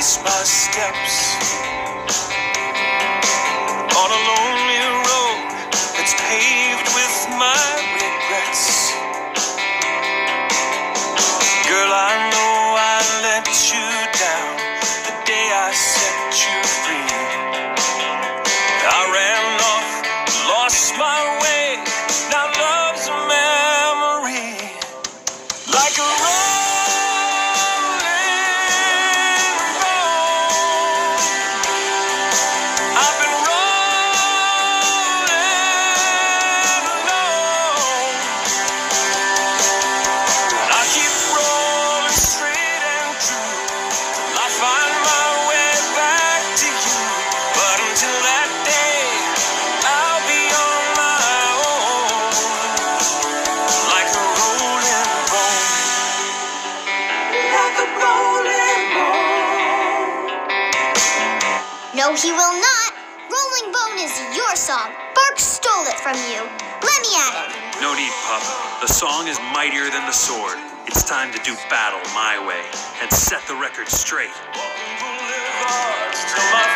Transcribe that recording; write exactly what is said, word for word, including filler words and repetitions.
retrace my steps on a lonely road that's paved with my regrets. Girl, I know I let you down the day I set you free. I ran off, lost my way, now love's a memory. Like a No, he will not. Rolling Bone is your song. Bark stole it from you. Let me at him. No need, pup. The song is mightier than the sword. It's time to do battle my way and set the record straight. Walking boulevards till my